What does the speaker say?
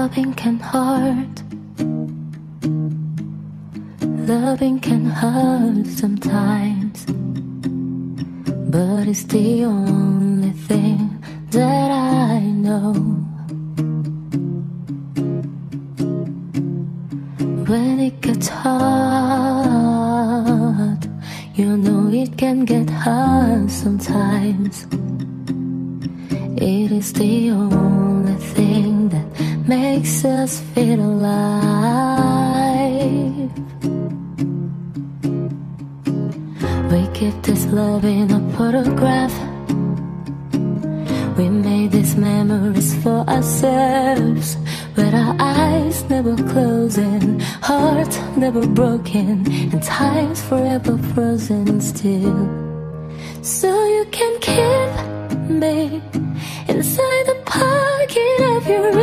Loving can hurt. Loving can hurt sometimes, but it's the only thing that I know. When it gets hard, you know it can get hard sometimes. It is the only thing that makes us feel alive. We keep this love in a photograph. We made these memories for ourselves, with our eyes never closing, hearts never broken, and times forever frozen still. So you can keep me inside the pocket of your